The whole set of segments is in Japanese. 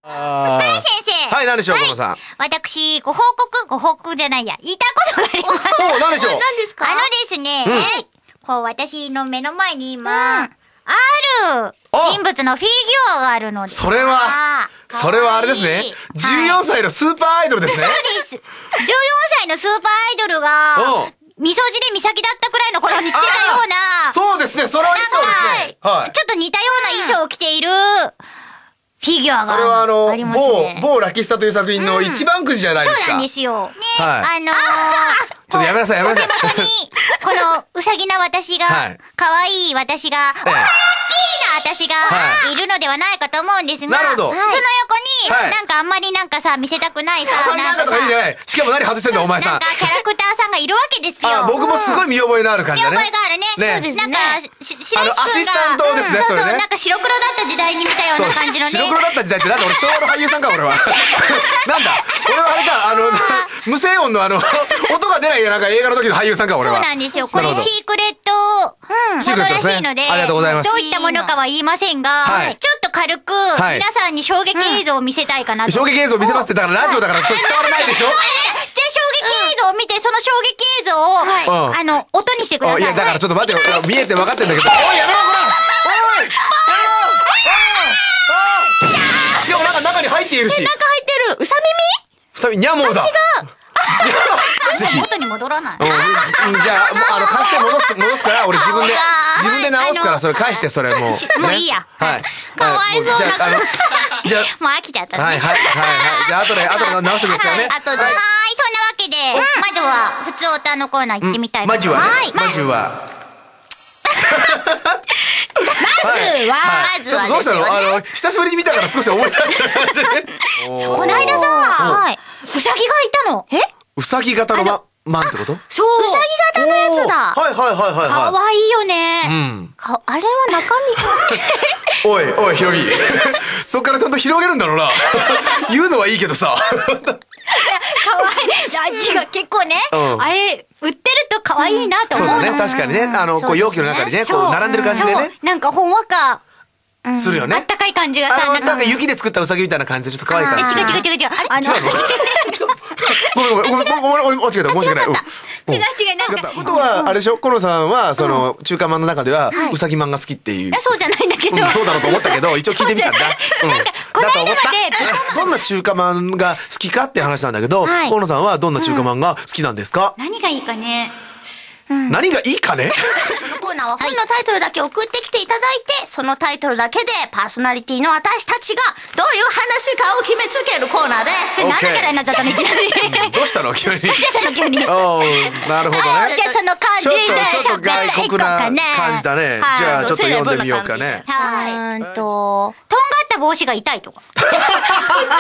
はい先生。 はい、なんでしょう、このさん。 私、ご報告じゃないや、言いたいことがあります。 お、なんでしょう。 何ですか？ ですね、こう私の目の前に今、ある人物のフィギュアがあるので。 それはあれですね。14歳のスーパーアイドルですね。 そうです。14歳のスーパーアイドルが、みそ汁美咲だったくらいの頃に着てたような。 そうですね、その衣装ですね。はい。 ちょっと似たような衣装を着ている、フィギュアがそれはありますね。 某ラキスタという作品の一番くじじゃないですか。 そうなんですよ。ね、 はい。ちょっとやめなさい、やめなさい。 手元に、このうさぎな私が、可愛い私が、おはらっきーな私がいるのではないかと思うんですが、 なるほど。 その横に、なんかあんまりなんかさ、見せたくないさ、 なんかとかいいじゃない。しかも何外してんだお前さん。 なんかキャラクターさんがいるわけですよ。 僕もすごい見覚えのある感じだね。 見覚えがあるね。そうですね。なんか、白石くんが、 アシスタントですね、それね。 なんか白黒だった時代に見たような感じのね。 白黒だった時代ってなんだ俺昭和の俳優さんか俺は。なんだ俺はあれか、無声音の音が出ないなんか映画の時の俳優さんか俺は。 そうなんですよ。これシークレットモードらしいので、 ありがとうございます。 どういったものかは言いませんが、ちょっと軽く皆さんに衝撃映像を見せたいかなと。 衝撃映像見せますってだからラジオだからちょっと伝わらないでしょ。 で、衝撃映像を見て、その衝撃映像を、音にしてください。 いや、だからちょっと待ってよ。見えて分かってんだけど。おい、やめろ、ほらおいしかもなんか中に入っているし。 中入ってる。うさ耳？ ニャモーだ。 違う。 元に戻らない。 じゃあ、貸して戻すから、俺自分で直すから、それ返して、それもう。 もういいや。 はい。 かわいそうな。 じゃあ、 もう飽きちゃったね。 はい。じゃあ、後で直してくださいね。 後で。 そんなわけで、まずは、普通歌のコーナー行ってみたい。 まずは。ちょっとどうしたの？久しぶりに見たから少し思い出した感じ。 こないださ、うさぎがいたの。 うさぎ型のマンってこと？ そう。うさぎ型のやつだ。 はい。 かわいいよね。あれは中身。おい、ひろぎ。そっからちゃんと広げるんだろうな。言うのはいいけどさ。 かわいい。違う、結構ね、あれ、売ってると可愛いなと思うの。 そうだね、確かにね。こう容器の中にね、こう並んでる感じでね。 なんかほんわか。 するよね。 あったかい感じがさ、 なんか雪で作ったウサギみたいな感じでちょっと可愛い感じ。 違う。 違うの？間違えた。申し訳ない。 違う。 なんかことはあれでしょ。コロさんはその中華まんの中ではウサギまんが好きっていう。 そうじゃないんだけど。 そうだろうと思ったけど一応聞いてみたんだ。 なんかこの間までどんな中華まんが好きかって話なんだけど、コロさんはどんな中華まんが好きなんですか？ 何がいいかね。 何がいいかね。 コーナーは本のタイトルだけ送ってきていただいて、そのタイトルだけでパーソナリティの私たちがどういう話かを決めつけるコーナーです。 何のキャラになっちゃったのいきなり。 どうしたの急に。 どうしたの急に。 なるほどね。 じゃあその感じでちょっと外国な感じだね。じゃあちょっと読んでみようかね。 とんがった帽子が痛いとか。普通だ。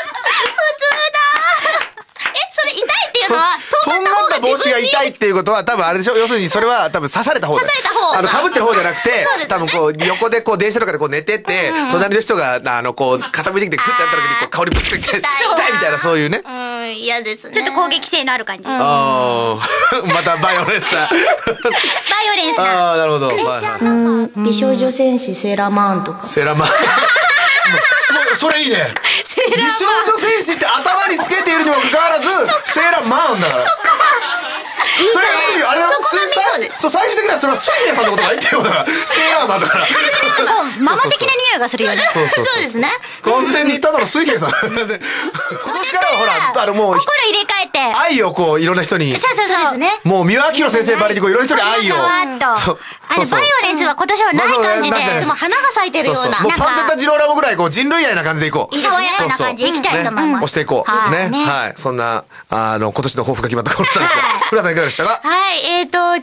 それ痛いっていうのはとんがった帽子が痛いっていうことは多分あれでしょ。要するにそれは多分刺された方だ。被ってる方じゃなくて、多分こう横でこう電車とかでこう寝てって隣の人がこう傾いてきてクッてやった時にこう香りプスって痛いみたいなそういうね。 嫌ですね。 ちょっと攻撃性のある感じ。またバイオレンスな。 バイオレンスな。 なるほど。 美少女戦士セーラーマンとか。 セーラーマン。それいいね。美少女戦士って頭につけているにもかかわらずセーラーマンだから。それあれだろ。最終的にはそれは水平さんのことが言ってるようだからセーラーマンだから。 ママ的な匂いがするよね。 そうですね。 完全にただの水平さん。今年からはほらもう心入れ替えて愛をこういろんな人に。 そうですね。 もう三輪明宏先生ばりにこういろんな人に愛を。 バイオレンスは今年はない感じで、 いつも花が咲いてるような。 もうパンツェッタジローラモぐらいこう人類愛な感じでいこう。 爽やかな感じでいきたいと思います。 押していこうね。はい。そんな今年の抱負が決まったコロさんですが、フラさんいかがでしたか？ はい、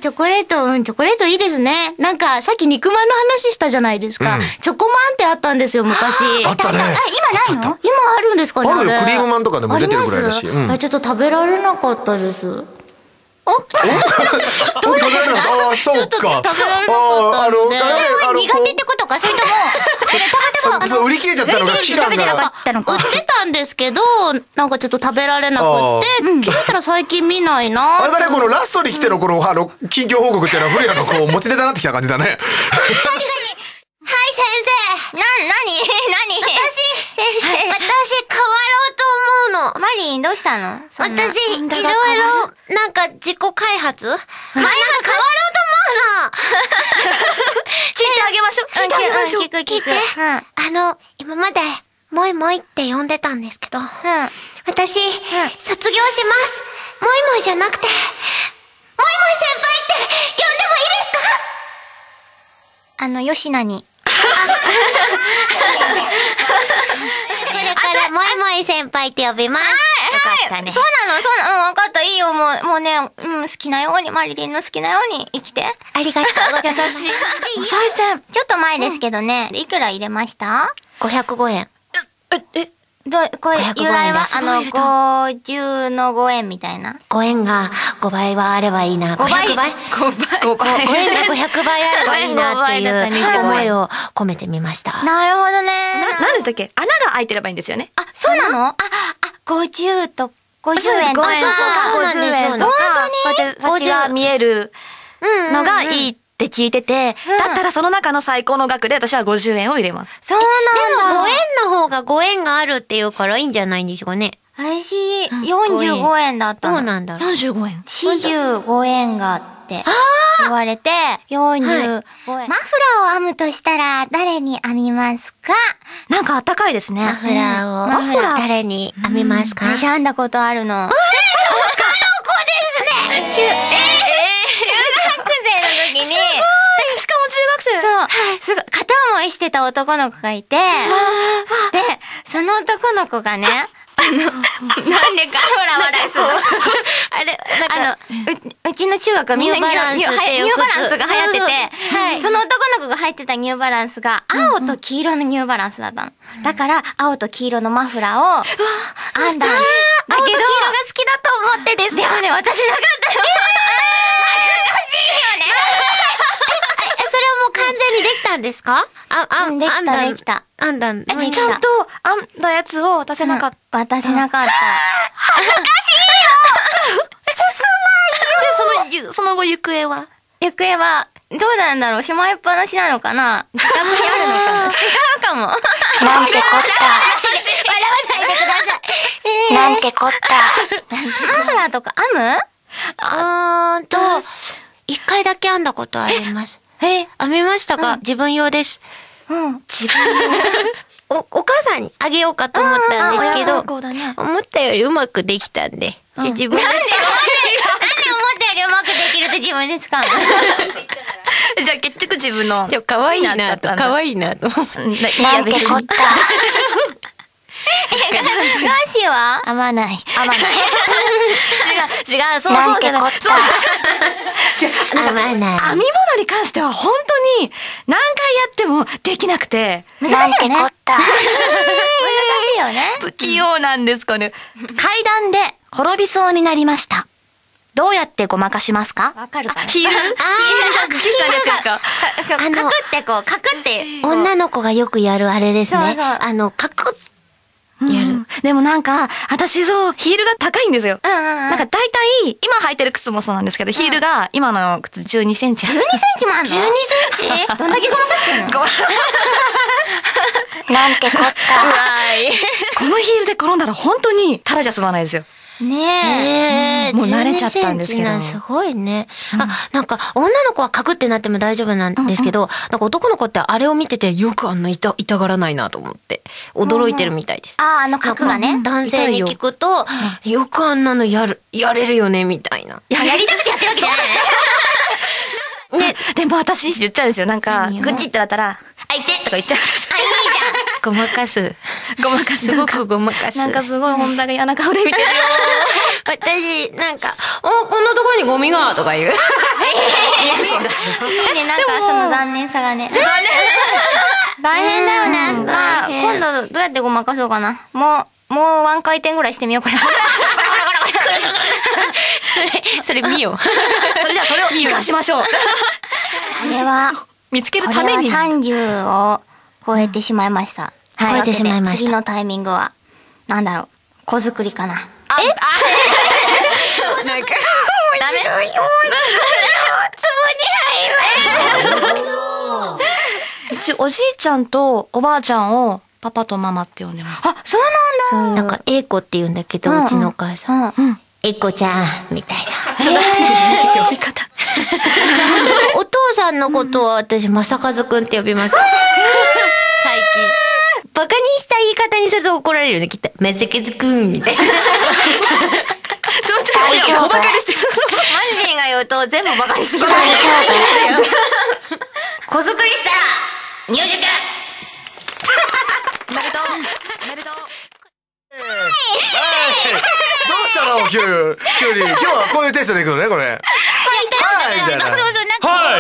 チョコレートいいですね。なんかさっき肉まんの話したじゃないですか。チョコまんってあったんですよ昔。 あったね。 今ないの？ 今あるんですかね。 あるよ。クリームマンとかでも出てるぐらいだし。 ちょっと食べられなかったです。 食べられなかった。そうか。 食べられなかったので。 苦手ってことか、それともたまたま売り切れちゃったのが期間が売ってたんですけど、なんかちょっと食べられなくって気づいたら最近見ないな。 あれだね、このラストに来てのこの近況報告っていうのは古谷のこう持ち出だなってきた感じだね。 はい先生。何私リンどうしたの？ 私、いろいろ、なんか自己開発変わろうと思うの。聞いてあげましょう。聞いてあげましょう。 聞く。 今まで、もいもいって呼んでたんですけど、私、卒業します。もいもいじゃなくて、もいもい先輩って呼んでもいいですか？ 吉名に。これからもいもい先輩って呼びます。よかったね。 そうなの、わかった、いいよ、もうね、好きなように、マリリンの好きなように生きて。 ありがとうございます。 優しい。お賽銭。ちょっと前ですけどね、いくら入れました？ 505円。 これ、由来は、50の5円みたいな。 5円が5倍はあればいいな。500倍 ?5 倍。5円が500倍あればいいなっていう思いを込めてみました。 なるほどね。 何でしたっけ？穴が開いてればいいんですよね。 あ、そうなの？50と50円とか。 そうなんですよ。 本当に？ こうやって先が見えるのがいいって聞いてて、だったらその中の最高の額で私は50円を入れます。 そうなんだ。 でも5円の方が5円があるっていうからいいんじゃないんでしょうね。 私、45円だったの。 どうなんだろう。 45円。 45円がって言われて、45円。マフラーを編むとしたら誰に編みますか？ なんかあったかいですね。 マフラーを誰に編みますか？ 私編んだことあるの。女の子ですね。中学生の時に。 しかも中学生。 そう。すごい、片思いしてた男の子がいて、で、その男の子がね、なんでか、ほら笑いそう。 あれ、 うちの中学はみんなニューバランスが流行ってて、その男の子が入ってたニューバランスが青と黄色のニューバランスだったの。だから、青と黄色のマフラーを編んだんだけど、青と黄色が好きだと思ってです。でもね、私なかったの。恥ずかしいよね。 それはもう完全にできたんですか？ できた。 編んだん。 ちゃんと編んだやつを渡せなかった。 渡せなかった。恥ずかしいよ。 で、その後行方はどうなんだろう？しまいっぱなしなのかな？自宅にあるのかな？違うかも。 なんてこった。 笑わないでください。 なんてこった。 マフラーとか編む？ 一回だけ編んだことあります。編みましたか？自分用です。自分用。お母さんにあげようかと思ったんですけど、思ったよりうまくできたんで、自分で。 なんで思ったよりうまくできるって自分で使うの？ じゃあ結局自分の。 可愛いなと。 なんてこった。 ガーシーは編まない。 違う、そうじゃない。 編まない。 編み物に関しては本当に何回やってもできなくて。 難しいよね。難しいよね。 不器用なんですかね。階段で転びそうになりました。どうやってごまかしますか？ わかるかな？ ヒールがかカクって。 女の子がよくやるあれですね。カクッ。 やる。でもなんか、私ヒールが高いんですよ。なんか大体、今履いてる靴もそうなんですけど、ヒールが今の靴12センチ。 12センチもあんの？ 12センチ？どんだけごまかしてんの？ なんてこった。 このヒールで転んだら本当にただじゃ済まないですよ。 ねえ。もう慣れちゃったんですけど。 すごいね。なんか女の子はカクってなっても大丈夫なんですけど、なんか男の子ってあれを見ててよくあんな痛がらないなと思って驚いてるみたいです。 カクがね。 男性に聞くとよくあんなのやれるよねみたいな。 やりたくてやってるわけじゃない。 ね、でも私言っちゃうんですよ。なんかグチってなったら「あいて!」とか言っちゃうんです。 いいじゃん。 ごまかす。すごくごまかす。 なんかすごい本田が嫌な顔で見てるよ。 私、なんか、こんなところにゴミがとか言う。 いいね、なんかその残念さがね。大変だよね。まあ、今度どうやってごまかそうかな。もうワン回転ぐらいしてみようかな。 それ見よう。 それじゃあそれを生かしましょう。 これは、 見つけるために。 30を超えてしまいました。 超えてしまいました。 次のタイミングは、なんだろう、子作りかな。 なんか、 ダメ。 おじいちゃんとおばあちゃんをパパとママって呼んでます。 あ、そうなんだ。 なんか、A子って言うんだけど、うちのお母さん。A子ちゃん、みたいな。 呼び方。 お父さんのことは私、正和くんって呼びます。最近。バカにした言い方にすると怒られるよね、きっと。正和くん、みたいな。 ちょっと小バカにしてる。 マジが言うと全部バカにする。子作りしたら入塾。 おめでとう。おめでとう。 どうしたの急に。今日はこういうテストでいくのね、これ。はい、みたいな。はい。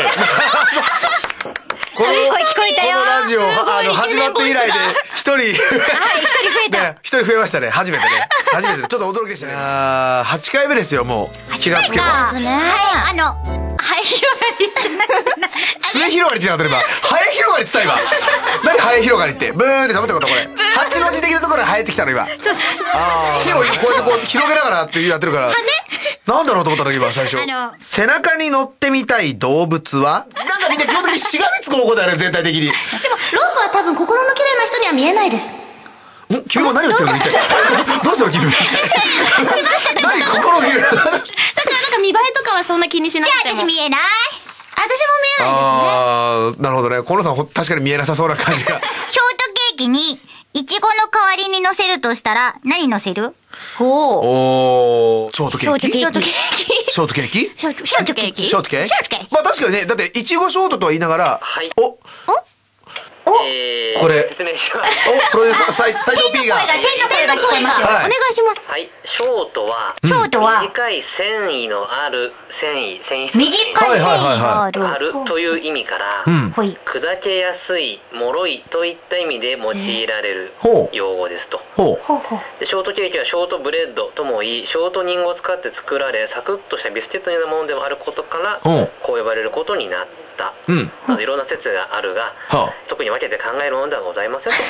この声聞こえたよ。 このラジオ、始まって以来で、一人。はい、 一人増えた。 一人増えましたね、初めてね。初めてで、ちょっと驚きでしたね。8回目ですよ、もう。気がつけば。 はい、ハエ広がり。 末広がりって言ったら今、ハエ広がりって言った今。何ハエ広がりって。ブーンって食べたことこれ。8の字的なところに生えてきたの今。手をこうやってこう広げながらってやってるから。なんだろうと思ったの今最初。背中に乗ってみたい動物は？なんかみんな基本的にしがみつく方向だよね、全体的に。でも、 ロープは多分心の綺麗な人には見えないです。 君も何を言ってるの一体。どうしたの君も一体。何心が綺麗。 だからなんか見栄えとかはそんな気にしなくても。 じゃあ私見えない。私も見えないですね。 ああ、なるほどね。河野さん確かに見えなさそうな感じが。 ショートケーキにイチゴの代わりに乗せるとしたら何乗せる？ おー、ショートケーキ？ ショートケーキ。 ショートケーキ？ ショートケーキ。 ショートケーキ？まあ確かにね、だっていちごショートとは言いながら、おこれ、プロデューサー斉藤 P が天の声が聞こえますよ。お願いします。 はい、ショートは短い繊維のある繊維質短い繊維があるという意味から、砕けやすい、脆いといった意味で用いられる用語ですと。でショートケーキはショートブレッドともいい、ショートニングを使って作られ、サクッとしたビスケットのようなものでもあることから、こう呼ばれることになった。いろんな説があるが、特に分けて考えるものではございませんと。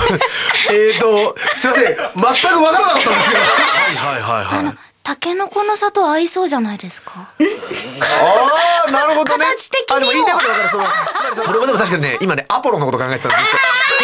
すいません、全く分からなかったんですけど。はい。 タケノコの砂糖合いそうじゃないですか。 ああ、なるほどね。 形的にも。 でも言いたいことだから、これもでも確かにね、今ね、アポロのこと考えてたんですよ。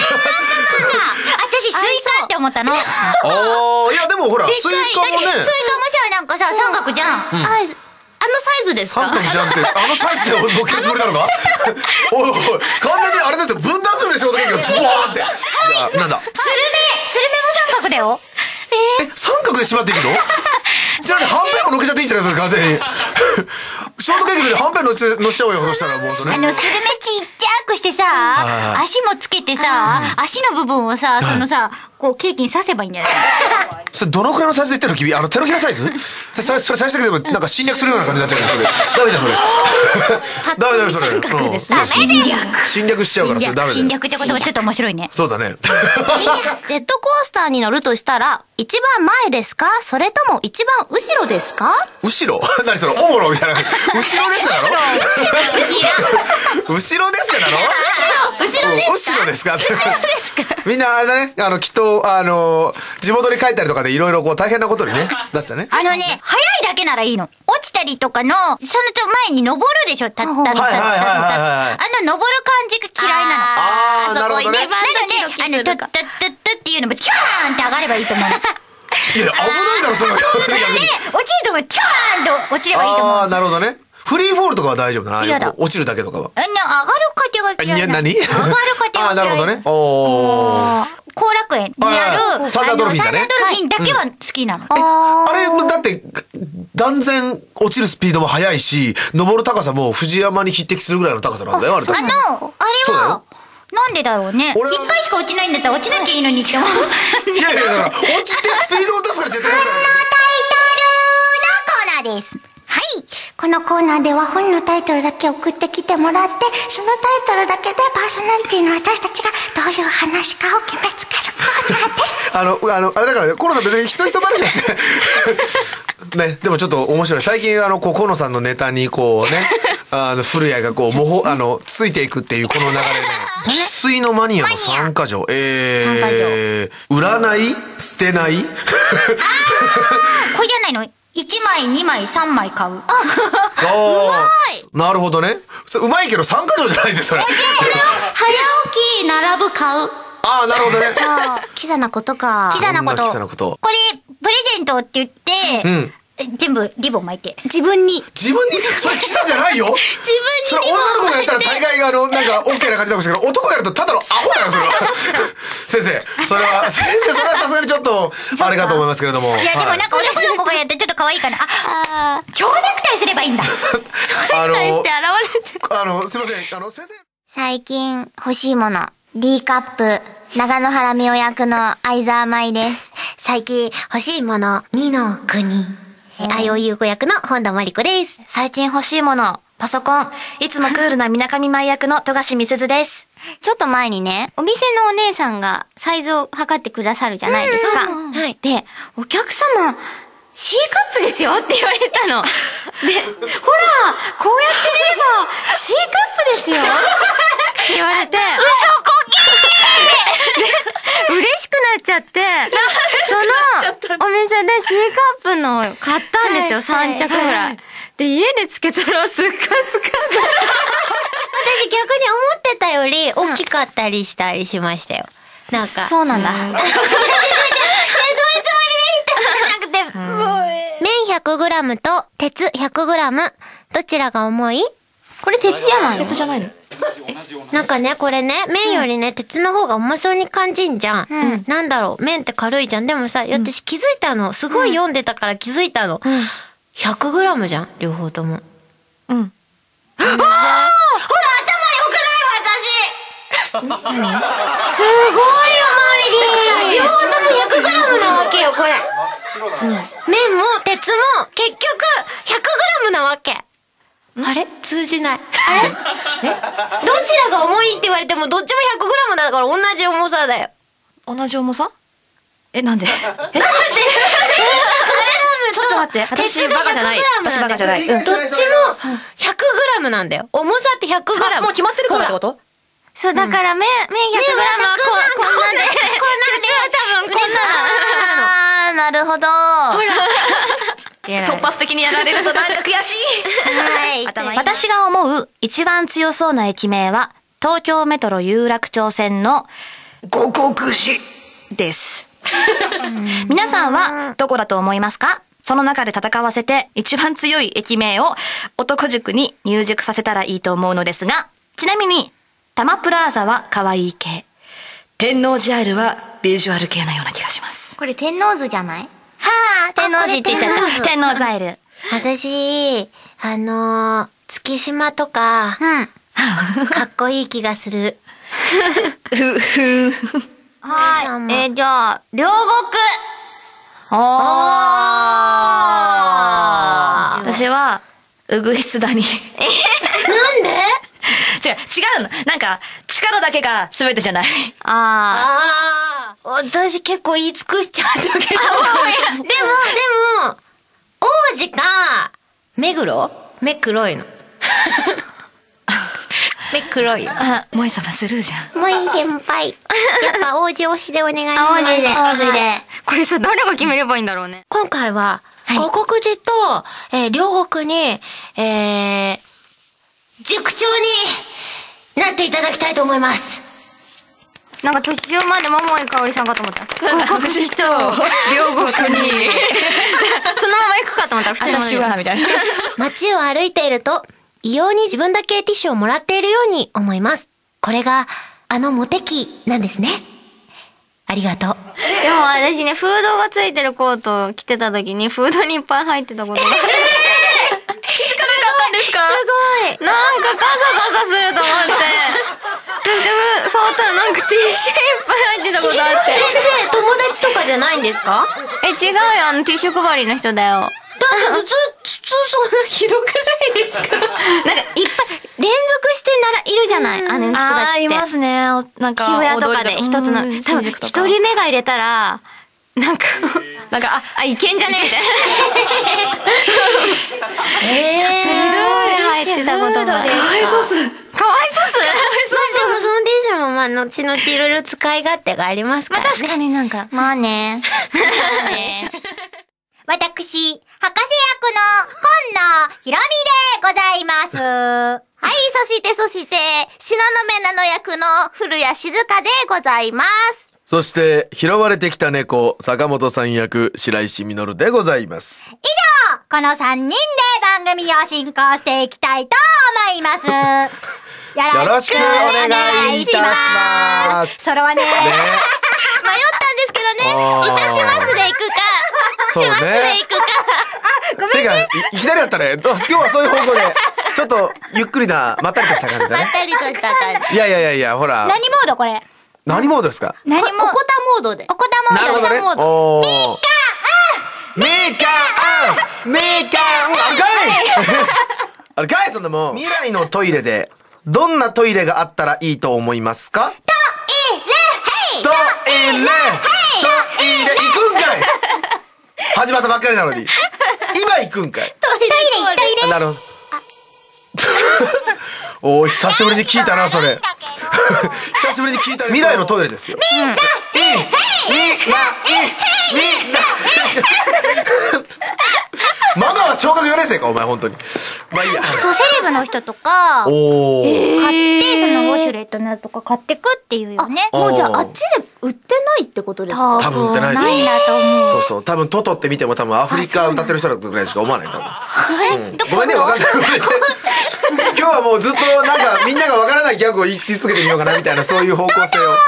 私スイカって思ったの。 ああ、いやでもほら、スイカもね。 スイカもさ、なんかさ、三角じゃん。 あのサイズですか？ 三角じゃんって、あのサイズで乗っけるつもりなのか？おいおい、完全にあれだって分断するでしょ、ショートケーキをズボーンって。なんだ？ スルメも三角だよ。 三角で縛っていくの？じゃあね、はんぺんも乗っけちゃっていいんじゃないですか、完全に。ショートケーキではんぺん乗せちゃおうよ、そしたらもうね。 スルメちっちゃくしてさ、足もつけてさ、足の部分をさ、こうケーキに刺せばいいんじゃない？ それどのくらいのサイズで言ってるの君？手のひらサイズ？それ最終的になんか侵略するような感じになっちゃうから、それ。ダメじゃん、それ。ダメそれ。 三角です。 侵略しちゃうから、それダメだよ。 侵略ってことはちょっと面白いね。 そうだね。 ジェットコースターに乗るとしたら、一番前ですか？それとも一番後ろですか？ 後ろ？何その、おもろみたいな。後ろですかだろ？後ろですかだろ？後ろですか？みんなあれだね、きっと、地元に帰ったりとかでいろいろこう大変なことにね、なってたね。 早いだけならいいの。落ちたりとかの、その前に登るでしょ、登る感じが嫌いなの。 ああ、なるほどね。 なので、トッっていうのも、キューンって上がればいいと思う。 いや、危ないだろ、それ。 落ちるとこ、キューンと落ちればいいと思う。 ああ、なるほどね。フリーフォールとかは大丈夫だな。 嫌だ。 落ちるだけとかは。 上がる過程が嫌いな。 何？ 上がる過程が嫌い。 ああ、なるほどね。おー。 後楽園にあるサンダードルフィンだね。 サンダードルフィンだけは好きなの。 あれ、だって、断然落ちるスピードも速いし、登る高さも藤山に匹敵するぐらいの高さなんだよ、あれ。 あれは、なんでだろうね。一回しか落ちないんだったら落ちなきゃいいのにって思う。 いや、だから、落ちてスピードを出すから絶対このタイトルのコーナーです。はい。このコーナーでは本のタイトルだけ送ってきてもらって、そのタイトルだけでパーソナリティの私たちがどういう話かを決めつけるコーナーです。 あれだからね、河野さん別にひそひそ話はしてね、でもちょっと面白い。最近河野さんのネタにこうね、古谷がこうついていくっていうこの流れね。生粋のマニアの3か条。占い捨てない。 これじゃないの？1枚、2枚、3枚買う。うなるほどね。うまいけど3か条じゃないです、それ。 早起き、並ぶ、買う。 ああ、なるほどね。 キザなことか。 キザなこと。キザなこと。 これ、プレゼントって言って、全部リボン巻いて。自分に。 それキザじゃないよ。自分に。それ女の子がやったら大概がなんか OK な感じだもんですけど、男がやるとただのアホだよ、それは。先生、それはさすがにちょっと、あれかと思いますけれども。 いや、でもなんか男の子がやってちょっと可愛いかな。蝶ネクタイすればいいんだ。蝶ネクタイして現れて。 すいません、先生。 最近欲しいもの、D カップ、長野原美代役の相沢舞です。 最近欲しいもの、2の国。相尾優子役の本田真理子です。 最近欲しいもの、パソコン、いつもクールな水上舞役の富樫美鈴です。 ちょっと前にね、お店のお姉さんがサイズを測ってくださるじゃないですか。で、お客様、C カップですよって言われたの。で、ほら、こうやって見れば C カップですよって言われて、嬉しくなっちゃって、そのお店で C カップの買ったんですよ、3着ぐらい。で、家でつけたらすっかすか。私逆に思ってたより大きかったりしたりしましたよ。なんか。 そうなんだ。そういうつもりで言ったんじゃなくて、麺 100g と鉄 100g、どちらが重い？ これ鉄じゃないの？ 鉄じゃないの？ なんかね、これね、麺よりね、鉄の方が重そうに感じんじゃん。なんだろう、麺って軽いじゃん。でもさ、私気づいたの。すごい読んでたから気づいたの。100g じゃん、両方とも。ほら、頭良くない私。すごいよ、マリリン。両方とも 100g なわけよ、これ。麺も鉄も結局 100g なわけ。あれ通じない。あれどちらが重いって言われてもどっちも 100g だから同じ重さだよ。 同じ重さ？なんで？ちょっと待って。私バカじゃない。私バカじゃない。 どっちも 100g なんだよ。重さって 100g。 もう決まってるからってこと？ そう、だから麺 100g はこんなんで、多分こんなの。 なるほど。ほら。突発的にやられるとなんか悔しい。私が思う一番強そうな駅名は東京メトロ有楽町線の五国市です。皆さんはどこだと思いますか？その中で戦わせて一番強い駅名を男塾に入塾させたらいいと思うのですが、ちなみにタマプラーザは可愛い系、天王寺アイルはビジュアル系なような気がします。 これ天王洲じゃない？ 天王寺って言っちゃった。天王ザイル。 私、月島とか、かっこいい気がする。 はい。じゃあ、両国。 私は、うぐいす谷。 なんで？ 違うの。なんか、力だけが全てじゃない。 私結構言い尽くしちゃったけど。でも、王子か、目黒？目黒いの。目黒いよ。 萌え様スルーじゃん。 萌え先輩。やっぱ王子推しでお願いします。 王子で。これさ、誰が決めればいいんだろうね。 今回は、五国寺と、両国に、塾長になっていただきたいと思います。 なんか途中まで桃井かおりさんかと思った。 五国寺と両国に。 そのまま行くかと思ったら普通に。 私は、みたいな。 街を歩いていると、異様に自分だけティッシュをもらっているように思います。これが、モテ期なんですね。ありがとう。 でも私ね、フードがついてるコートを着てた時に、フードにいっぱい入ってたことが。気づかなかったんですか？ すごい。なんかガサガサすると思って。そして触ったらなんかティッシュいっぱい入ってたことあって。 友達とかじゃないんですか？ 違うよ、ティッシュ配りの人だよ。 だって普通そんなひどくないですか？ なんかいっぱい連続しているじゃない、人たちって。 いますね。なんか渋谷とかで一つの、多分一人目が入れたら、なんかいけんじゃねみたいな。ちょっとひどい入ってたことが。かわいそうっす。 でもそのティッシュも後々いろいろ使い勝手がありますからね。 確かになんか。 まあね。 私、 博士役の今野ひろみでございます。はい、そして、東雲七の役の古谷静香でございます。 そして、拾われてきた猫、坂本さん役、白石実でございます。 以上、この3人で番組を進行していきたいと思います。よろしくお願いいたします。それはね、迷ったんですけどね、いたしますで行くか、 そうね。しますで行くか。ごめんね。いきなりだったね。今日はそういう方向で、ちょっとゆっくりな、まったりとした感じだね。 まったりとした感じ。 いや、ほら。 何モードこれ？ 何モードですか？ おこたモードで。おこたモード。 なるほどね。メーカーあれかいそんなもん。未来のトイレでどんなトイレがあったらいいと思いますか？トイレ行くんかい。始まったばっかりなのに今行くんかい。 トイレなるほど。おー、久しぶりに聞いたなそれ。久しぶりに聞いた。未来のトイレですよ。みんなママは小学4年生かお前本当に。まあいいや。 そう、セレブの人とか買ってそのウォシュレットのやつとか買ってくっていうよね。 もうじゃああっちで売ってないってことですか？ 多分売ってないんだと思う。 そうそう、多分トトって見ても多分アフリカ歌ってる人だぐらいしか思わない多分。ごめんね、分かんない。今日はもうずっとなんかみんなが分からないギャグを言い続けてみようかなみたいなそういう方向性を。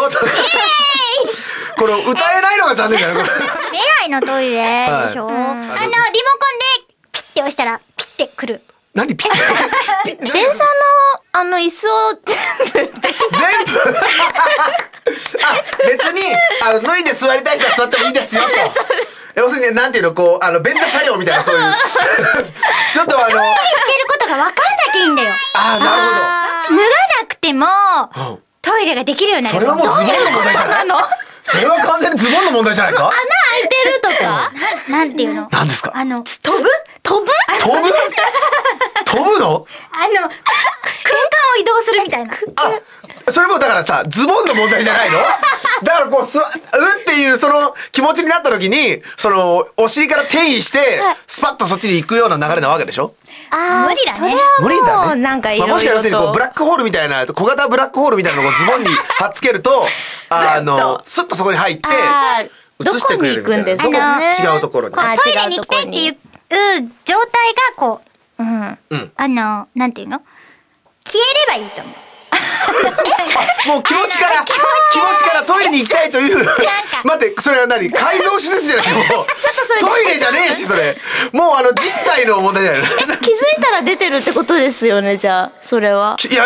これ歌えないのが残念だよこれ。 未来のトイレでしょ。リモコンでピッて押したらピッてくる。 何ピッて？ 電車の椅子を全部別に脱いで座りたい人は座ってもいいですよと。要するになんていうのこう便座車両みたいなそういうちょっとトイレつけることが分かんなきゃいいんだよ。 なるほど。脱がなくてもトイレができるようになる。 それはもうズボンの問題じゃない？それは完全にズボンの問題じゃないか？ 穴開いてるとか？ なんていうの？ 何ですか？ 飛ぶ飛ぶの？ 空間を移動するみたいな。 それもだからさズボンの問題じゃないの？だからこうっていうその気持ちになった時にそのお尻から転移してスパッとそっちに行くような流れなわけでしょ？ 無理だね。 無理だね。 なんかいろいろと。 もしか要するにこうブラックホールみたいな小型ブラックホールみたいなのをズボンに貼っつけるとスッとそこに入って移してくれるみたいな。どこ違うところに。 トイレに行きたいっていう状態がこうなんていうの？消えればいいと思う。 もう気持ちからトイレに行きたいという。待ってそれは何？改造手術じゃないもうトイレじゃねえしそれ。もう人体の問題じゃない。 気づいたら出てるってことですよねじゃあそれは。 いや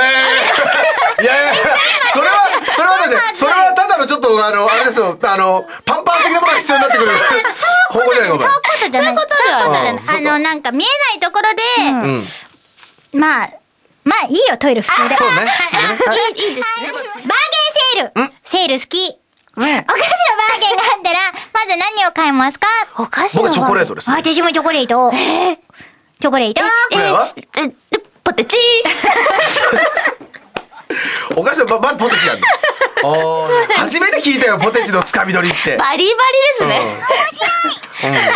それはだってそれはただのちょっとあれですよパンパン的なものが必要になってくる方向じゃないかお前。 そういうことじゃない。なんか見えないところでまあいいよトイレ普通で。 そうね。 いいですね。バーゲンセール好き。お菓子のバーゲンがあったらまず何を買いますか？ お菓子の僕チョコレートです。 私もチョコレート。チョコレート。 これは？ ポテチ。 お菓子のまずポテチなんだ。初めて聞いたよポテチのつかみ取りって。 バリバリですね。面白い。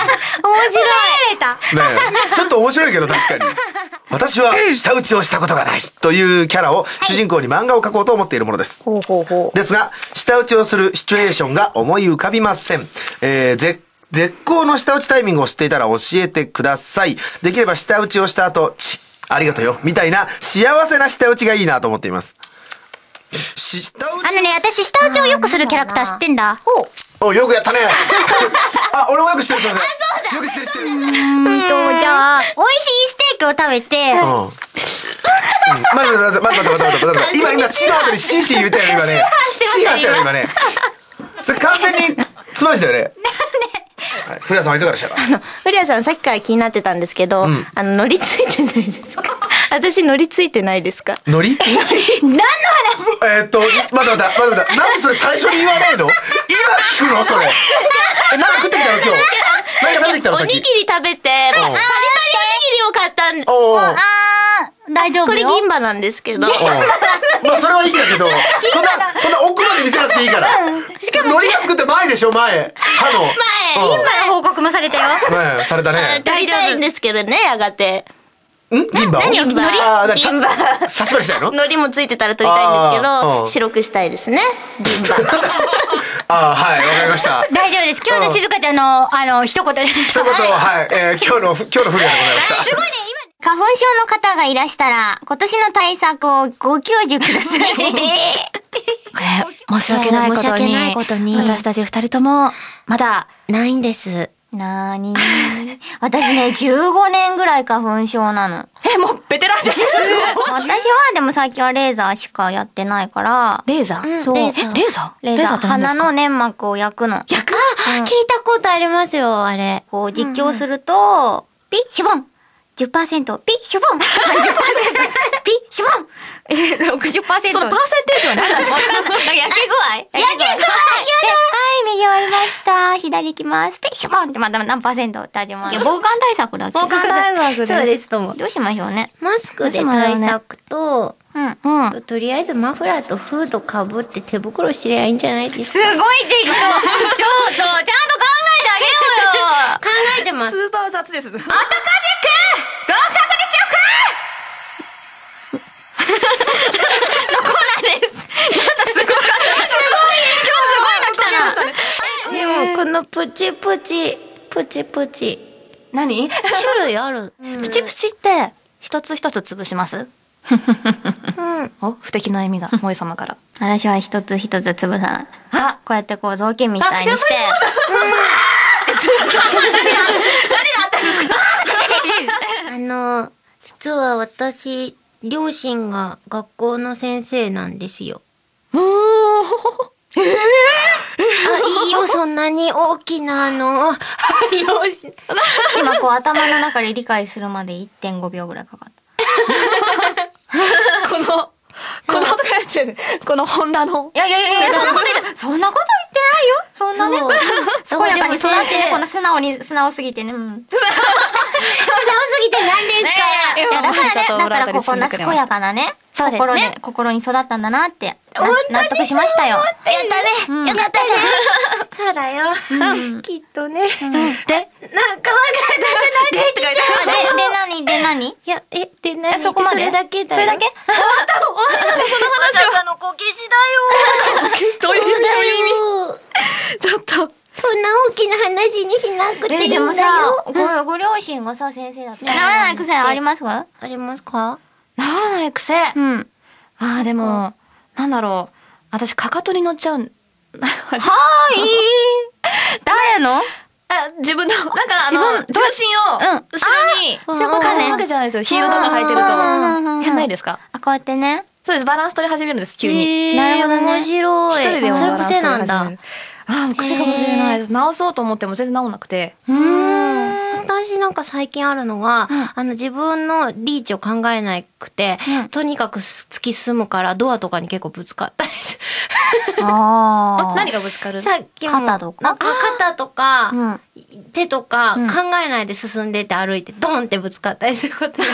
ちょっと面白いけど確かに。私は舌打ちをしたことがないというキャラを主人公に漫画を描こうと思っているものです。ですが舌打ちをするシチュエーションが思い浮かびません。絶好の舌打ちタイミングを知っていたら教えてください。できれば舌打ちをした後ありがとうよみたいな幸せな舌打ちがいいなと思っています。 私舌打ちをよくするキャラクター知ってんだ。 よくやったね。俺もよく知ってる。よく知ってる。じゃあ美味しいステーキを食べて。 待って今チの後にシーシー言ったよね今ね。シーハしたよね今ね。それ完全につましたよね。古谷さんはいかがでしたか？ 古谷さんさっきから気になってたんですけど、乗りついてないですか？私乗りついてないですか？ 乗り？ 何の話？ 待ってなんでそれ最初に言わないの？今聞くのそれ。何か食ってきたの今日？何か食べてきたのさっき？ おにぎり食べてパリパリおにぎりを買ったんで。 大丈夫よ。 これ銀歯なんですけど。 まあそれはいいんだけど、そんな奥まで見せなくていいから。しかも海苔が作って前でしょ前。 歯の銀歯の報告もされたよ。 前されたね。 大丈夫ですけどね、やがて。 銀歯？ 銀歯。銀歯。 差し歯したいの？ 海苔もついてたら取りたいんですけど、白くしたいですね。銀歯。 はい、わかりました。 大丈夫です。今日の静香ちゃんの一言でした。 一言、はい、今日の不利でございました。 すごいね、今花粉症の方がいらしたら今年の対策をご教授ください。これ申し訳ないことに私たち二人ともまだないんです。 なーに私ね、15年ぐらい花粉症なの。 もうベテランじゃん。 私はでも最近はレーザーしかやってないから。 レーザー？ そう。 レーザー鼻の粘膜を焼くの。 聞いたことありますよ、あれ。 こう実況すると、ピッシュボン 10%、ピッシュボン 30%、ピッシュボン60%。そのパーセンテージは何なんですか？わかんない。焼け具合はい、右終わりました。左行きます。ピッシュボンってまた何パーセントって始まる。防寒対策だっけ？ 防寒対策です。 そうですとも。 どうしましょうね。 マスクで対策と、とりあえずマフラーとフードかぶって手袋しりゃいいんじゃないですか？ すごい適当。ちょっと、ちゃんと考えてあげようよ。 考えてます。 スーパー雑です。 合格にしようかのコーナーです。なんだすごかった。すごい今日すごいの来たな。 でもこのプチプチ。 何？ 種類ある。 プチプチって一つ一つ潰します？お、不敵な笑みが萌様から。 私は一つ一つ潰さない。こうやってこう雑巾みたいにして。 実は私、両親が学校の先生なんですよ。いいよ、そんなに大きな両親。 今こう頭の中で理解するまで 1.5 秒ぐらいかかった。 このとか言ってる。このホンダの。 いや、そんなこと言ってないよ。そんなね。健やかに育てね、この素直すぎてね。素直すぎて何ですか？いや、だからここんな健やかなね、心に育ったんだなって、納得しましたよ。やったね。よかったじゃん。 そうだよ。きっとね。で、なんかわかんなくなってきちゃう。で、何いや、で、何そこまで？ それだけだよ。 それだけ？ その話は。のこけしだよ。 どういう意味？ちょっと。 そんな大きな話にしなくていいんだよ。 でもさ、ご両親がさ、先生だった。治らない癖ありますか？ ありますか？ 治らない癖？でも、なんだろう。私、かかとに乗っちゃう。はーい。 誰の？ 自分の、なんか重心を、後ろに、 そういうことね。 わけじゃないですよ。ヒールとか履いてると。やんないですか？ こうやってね。 そうです。バランス取り始めるんです、急に。 なるほどね。 面白い。 一人でもそれ癖なんだ。 癖かもしれないです。直そうと思っても全然治んなくて。 私なんか最近あるのが、自分のリーチを考えなくて、とにかく突き進むからドアとかに結構ぶつかったりする。 何がぶつかる？ さっきも肩とか肩とか、手とか考えないで進んでって歩いてドンってぶつかったりすることが。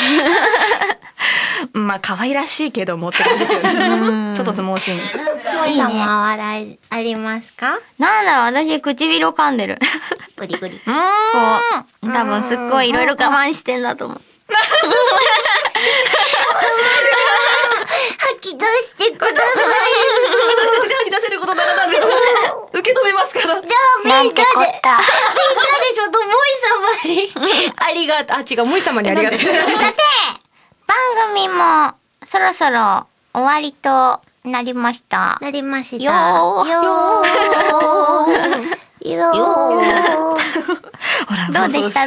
まあ可愛らしいけどもって感じですよね。ちょっと相撲シーン。 いいね。話題ありますか？ なんだろう、私唇を噛んでる。 グリグリ。 こう、多分すっごいいろいろ我慢してんだと思う。 吐き出してください。 私が吐き出せることなら受け止めますから。じゃあみんなでちょっと萌様にありがとう。違う、萌様にありがとう。さて、 番組もそろそろ終わりとなりました。 なりました。 よどうでした？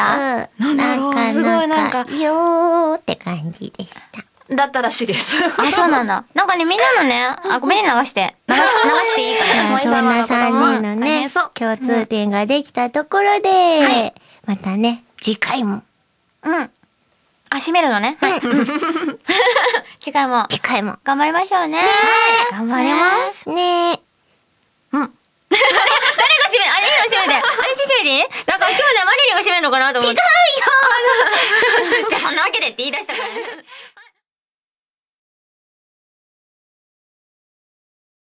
なんかよーって感じでした。 だったらしいです。 そうなんだ。なんかね、みんなのね、ごめんね、流していいからね。 そんな3人のね、共通点ができたところで、またね、次回も。 閉めるのね。次回も頑張りましょうね。 頑張りますね。 誰が閉める？いいの閉めて。閉めていい？なんか今日ね、マリリンが閉めるのかなと思って。違うよ。じゃあそんなわけでって言い出した。